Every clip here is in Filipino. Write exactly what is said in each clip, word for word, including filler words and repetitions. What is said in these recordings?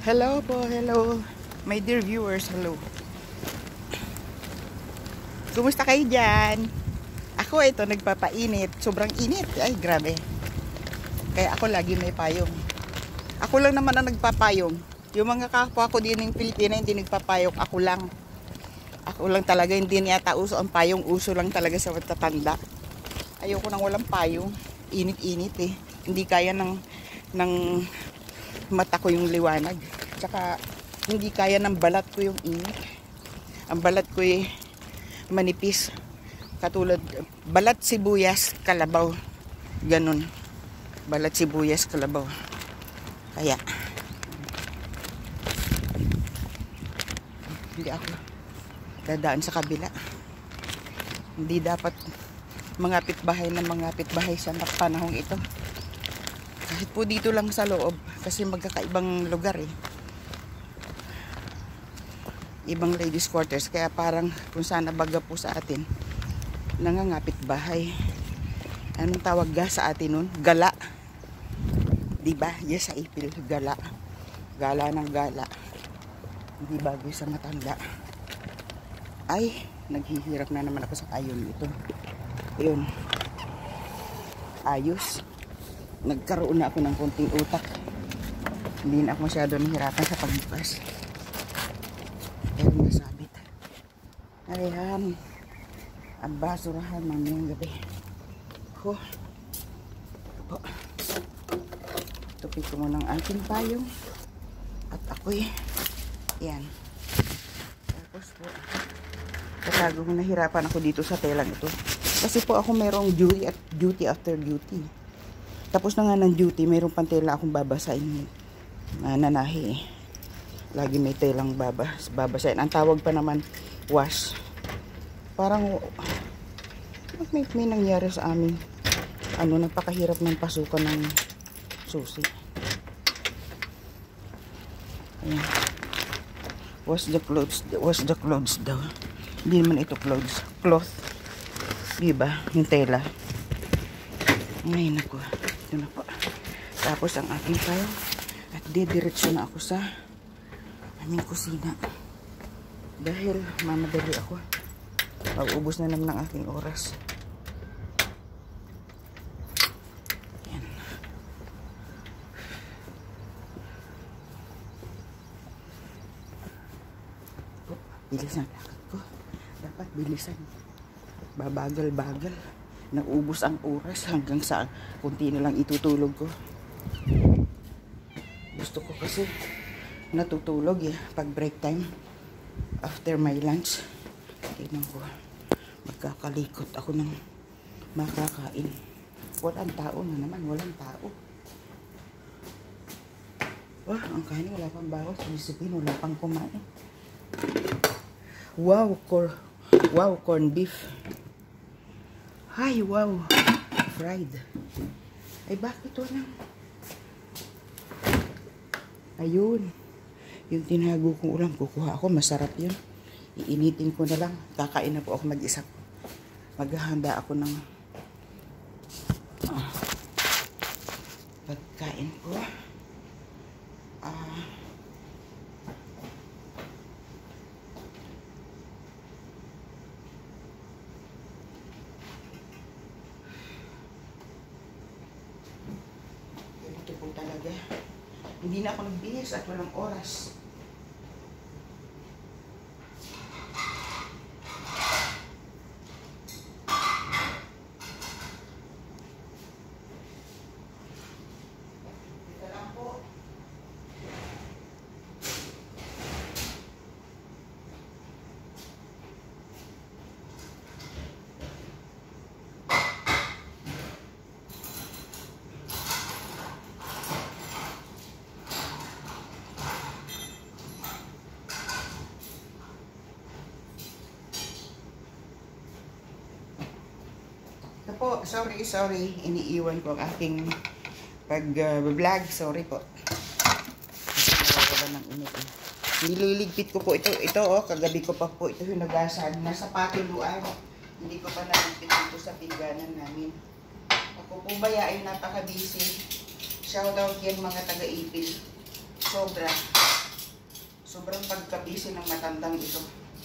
Hello po, hello. My dear viewers, hello. Kumusta kayo dyan? Ako ito, nagpapainit. Sobrang init. Ay, grabe. Kaya ako lagi may payong. Ako lang naman ang nagpapayong. Yung mga kapwa ko din ng Pilipina, hindi nagpapayong. Ako lang. Ako lang talaga, hindi niyata uso ang payong. Uso lang talaga sa matatanda. Ayoko nang walang payong. Init-init eh. Hindi kaya ng, ng mata ko yung liwanag. Tsaka, hindi kaya ng balat ko yung init. Ang balat ko eh, manipis. Katulad, balat sibuyas, kalabaw. Ganun. Balat sibuyas, kalabaw. Kaya, hindi ako dadaan sa kabila. Hindi dapat mangapit bahay na mangapit bahay sa panahong ito. Kahit po dito lang sa loob, kasi magkakaibang lugar eh. Ibang ladies quarters, kaya parang kung sana baga po sa atin, nangangapit bahay. Anong tawag ga sa atin nun? Gala. Diba? Yes, sa ipil, gala. Gala ng gala. Hindi bagay sa matanda. Ay, naghihirap na naman ako sa ayon ito. Ayun. Ayos. Nagkaroon na ako ng konting utak. Hindi na ako masyado nahirapan sa pagbukas. Pero nasabit. Ayan. Ang basurahan mamayang gabi. Ho. Po. Tupik ko muna ang aking payong. At ako'y yan. Tapos po, katago mo nahirapan ako dito sa telang ito. Kasi po ako mayroong duty at duty after duty. Tapos na nga ng duty, mayroong pang tela akong babasahin. Uh, nanahi eh. Lagi may telang babas, babasahin. Ang tawag pa naman, wash. Parang, may, may nangyari sa amin. Ano, nagpakahirap ng pasukan ng susi. Ayan. Wash the clothes, wash the clothes daw. Hindi naman ito clothes, cloth. Diba? Yung tela. Ay, naku. Ito na po. Tapos ang aking file. At didiretso na ako sa aming kusina. Dahil mamadali ako. Mag-ubos na naman ng aking oras. Yan. Oh, bilisan lakad ko. Dapat bilisan. Babagal-bagal. Naubos ang oras hanggang sa kunti na lang itutulog ko. Gusto ko kasi natutulog eh pag break time after my lunch. Tingnan ko, magkakalikot ako ng makakain. Walang tao na naman, walang tao. Wah, ang kanin wala pang bawas. Isipin, wala pang kumain. Wow, cor wow, corn beef. Ay, wow, fried. Ay, bakit walang? Ayun. Yung tinago kong ulam, kukuha ako. Masarap yun. Iinitin ko na lang. Kakain na po ako mag-isa. Maghahanda ako ng uh, pagkain ko. Ah... Uh, ito po talaga. Hindi na ako nagbihis at walang oras. Ito lang po. Ito po, sorry, sorry. Iniiwan ko ang aking pag-vlog. Uh, sorry po. Kasi nawawala ng init. Eh. Nililigpit ko po ito. Ito, oh, kagabi ko pa po ito hinugasan. Nasa patuluan. Hindi ko pa naligpit ito sa pingganan namin. Ako po ba ay napaka-busy. Shoutout yan mga taga-ipil. Sobra. Sobrang pagkabisi ng matandang ito.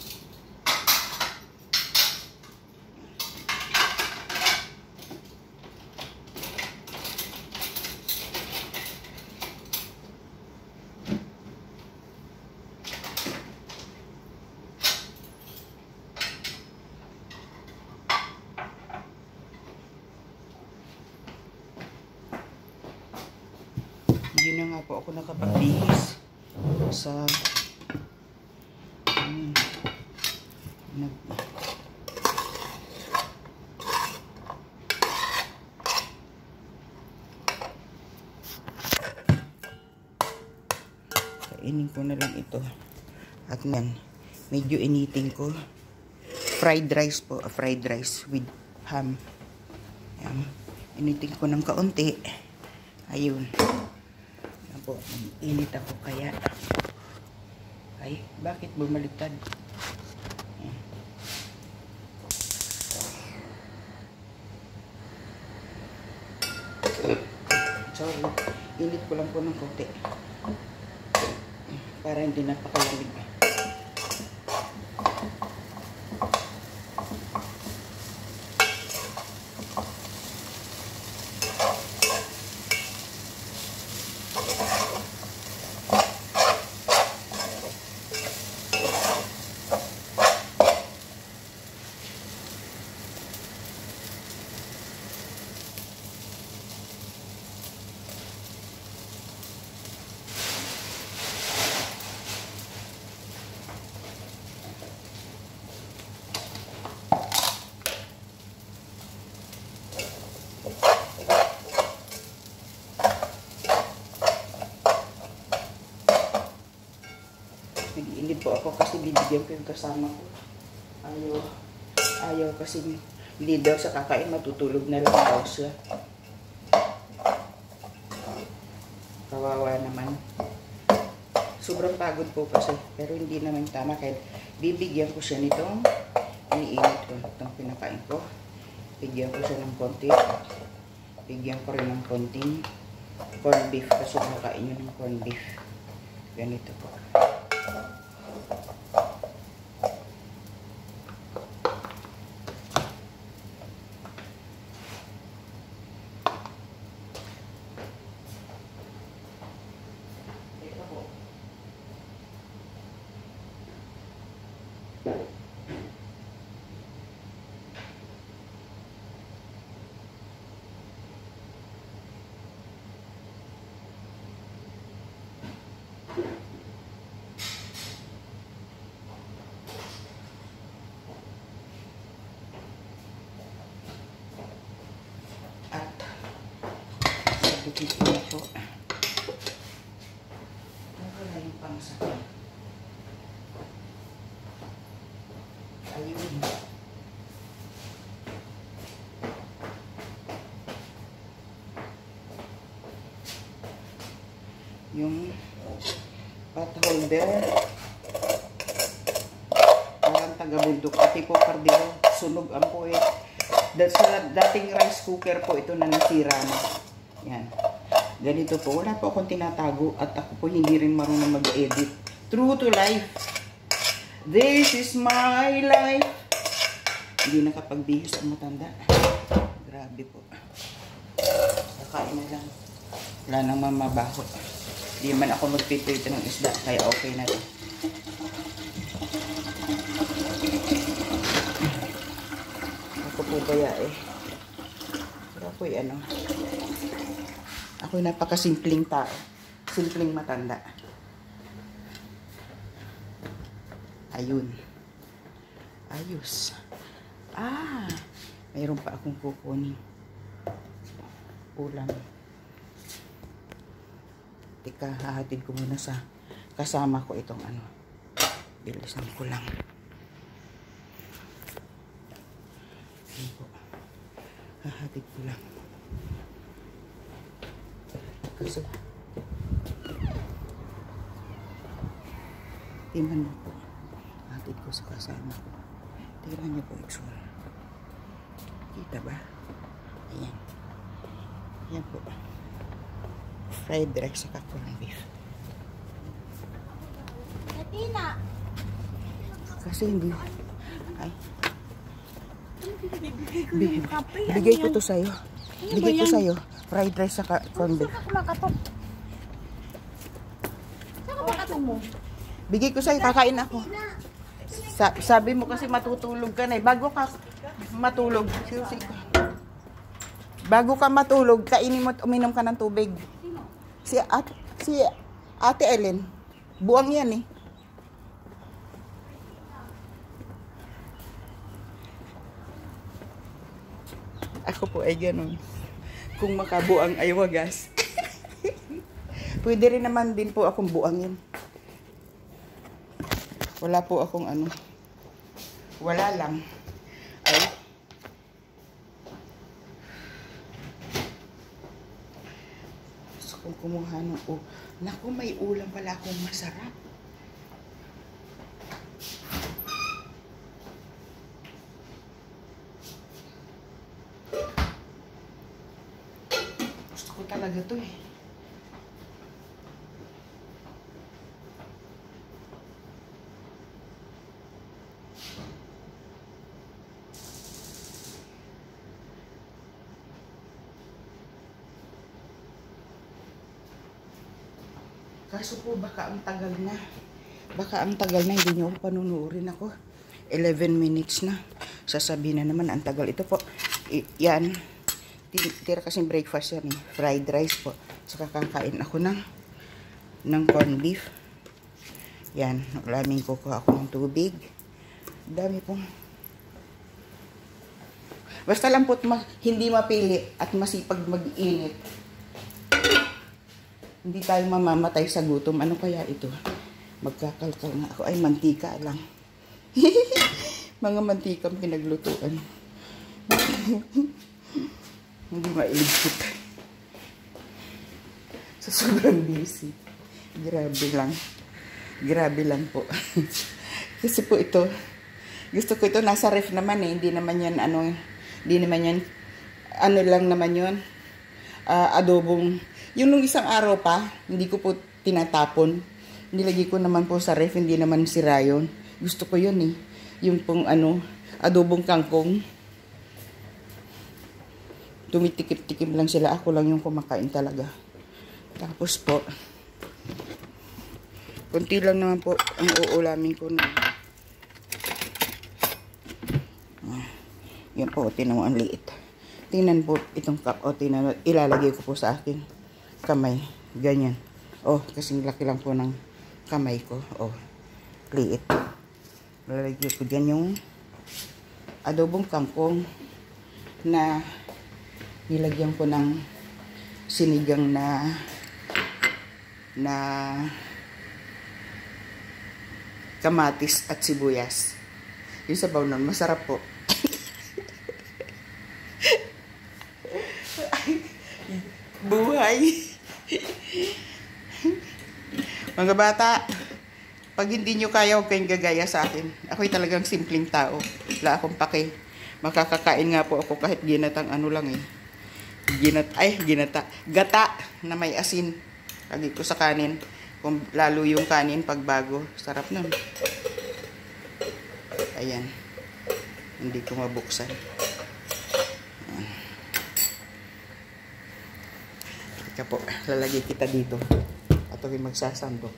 Hindi na nga po ako nakapagbihis sa um, nag kainin ko na lang ito at yan medyo initin ko fried rice po, fried rice with ham. Yan. Initin ko ng kaunti. Ayun po, init ako kaya ay, bakit bumaliktad? Sorry, init ko lang po ng konti para hindi napakalamig. Nag-iinit po ako kasi bibigyan ko yung kasama ko. Ayaw, ayaw kasi hindi daw sa kakain, matutulog na lang daw siya. Kawawa naman. Sobrang pagod po kasi, pero hindi naman tama kaya bibigyan ko siya nitong iniinit ko, itong pinakain ko. Bigyan ko siya ng konti. Bigyan ko rin ng konting corn beef kasi kakain yun ng corn beef. Ganito po. Dito na po. Ano na yung pangsakit? Ayun. Yung pot holder. Parang taga-bundok. Pati po kardero. Sunog ang po eh. Sa dating rice cooker po ito na nasira na. Yan. Ganito po. Wala po akong tinatago at ako po hindi rin marunong mag-edit. True to life. This is my life. Hindi nakapagbihis ang matanda. Grabe po. Kakain na lang. Wala nang mamabaho. Hindi man ako magpiprito ng isda. Kaya okay na rin. Ako po kaya eh. Pero ako eh ano. Ako'y napakasimpleng tao. Simpleng matanda. Ayun. Ayos. Ah! Mayroon pa akong kukunin. Ulam. Tika, hahatid ko muna sa kasama ko itong ano. Bilisan ko lang. Ayun po. Hahatid ko lang. Kasi tingnan mo po hatid ko sa kasama ko. Tingnan niyo po itsura. Kita ba? Ayan. Ayan po. Fried rice sa corned beef. Kasi hindi. Ay. Bigay ko Bigay ko to sa'yo. Bigay ko sa'yo. Fried rice sa corn beef. Bigay ko sa'yo, kakain ako. Sa sabi mo kasi matutulog ka na eh. Bago ka matulog, seriously. Bago ka matulog, kainin mo at uminom ka ng tubig. Si Ate, si Ate Ellen, buwang yan eh. Ako po ay ganun. Kung makabuang ay wagas. Pwede rin naman din po akong buangin. Wala po akong ano. Wala lang. Ay. Gusto kong kumuha ng oh. Naku, may ulam pala akong masarap. Gusto ko talaga to eh. Kaso po, baka ang tagal na. Baka ang tagal na, hindi nyo ako panunuorin ako. eleven minutes na. Sasabihin na naman, ang tagal. Ito po, I yan. Tira kasing breakfast yan. Fried rice po. Saka kakain ako ng, ng corn beef. Yan. Laming kukuha ako ng tubig. Dami pong. Basta lang po, ma hindi mapili at masipag mag-init. Hindi tayo mamamatay sa gutom. Ano kaya ito? Magkakalkal nga ako. Ay, mantika lang. Mga mantikang pinaglutuan. Hindi mailigpit. Sa sobrang busy. Grabe lang. Grabe lang po. Kasi po ito, gusto ko ito, nasa ref naman eh. Hindi naman yan, ano, hindi naman yan, ano lang naman yun. Uh, adobong, yung nung isang araw pa, hindi ko po tinatapon. Nilagay ko naman po sa ref, hindi naman sira yun. Gusto ko yun eh. Yung pong ano, adobong kangkong. Tumitikip-tikip lang sila. Ako lang yung kumakain talaga. Tapos po, kunti lang naman po ang uulamin ko na. Ah, yan po, tinaw ang liit. Tingnan po itong cup. O, tingnan, ilalagay ko po sa akin kamay. Ganyan. O, kasing laki lang po ng kamay ko. O, liit. Ilalagay ko dyan yung adobong kangkong na nilagyan ko ng sinigang na na kamatis at sibuyas. Yung sabaw nun, masarap po. Buhay. Mga bata, pag hindi nyo kaya, huwag kayong gagaya sa akin. Ako'y talagang simpleng tao. Wala akong pake. Makakakain nga po ako kahit ginatang ano lang eh. Ginat, ay, ginata. Gata na may asin. Lagi ko sa kanin. Kung lalo yung kanin pag bago. Sarap nun. Ayan. Hindi ko mabuksan. Ayan. Teka po, lalagay kita dito. At ako'y magsasandok.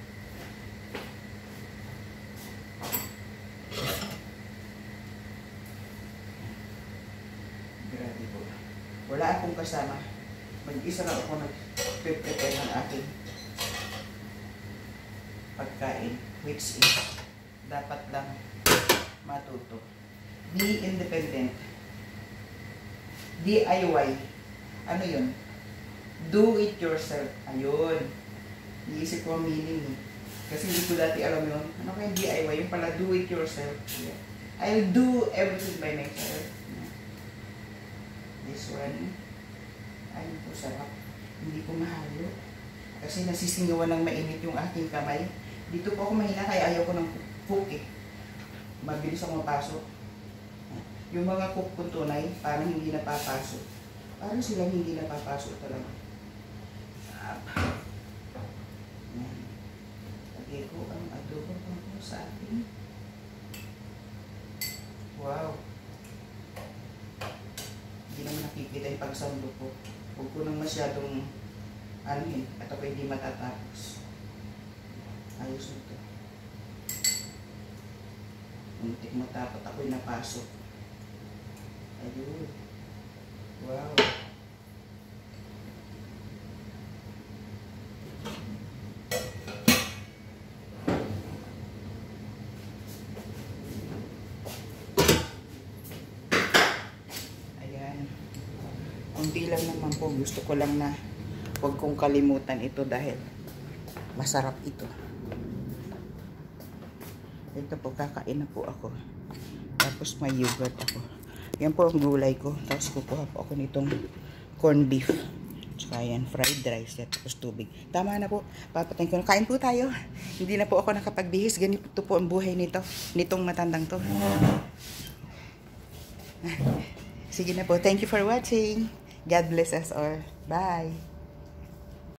Grabe po. Wala akong kasama. Mag-isa lang ako nag-prepare ng aking pagkain. Which is, dapat lang matuto. Be independent. D I Y. Ano yun? Do it yourself. Ayun. Iisip ko ang meaning eh. Kasi hindi ko dati alam yun. Ano kaya D I Y? Yung pala, do it yourself. Yeah. I'll do everything by myself. This one. Ay, ito sarap. Hindi ko mahalo. Kasi nasisingawan ng mainit yung aking kamay. Dito po ako mahina kaya ayaw ko ng cook eh. Mabilis ako mapasok. Yung mga cook kong tunay, parang hindi napapasok. Parang silang hindi napapasok talaga. Lagay ko ang adobo ko sa atin. Wow. Hindi naman nakikita yung pagsando ko. Huwag ko nang masyadong anuhin at ako hindi matatapos. Ayos nito. Muntik matapot ako'y napasok. Ayun. Wow. Kunti lang naman po, gusto ko lang na huwag kong kalimutan ito dahil masarap ito. Ito po, kakain na po ako. Tapos may yogurt ako. Yan po ang gulay ko. Tapos kukuha po ako nitong corned beef. Tsaka yan, fried rice. Tapos tubig. Tama na po. Papatayin ko na. Kain po tayo. Hindi na po ako nakapagbihis. Ganito po ang buhay nito. Nitong matandang to. Sige na po. Thank you for watching. God bless us all. Bye.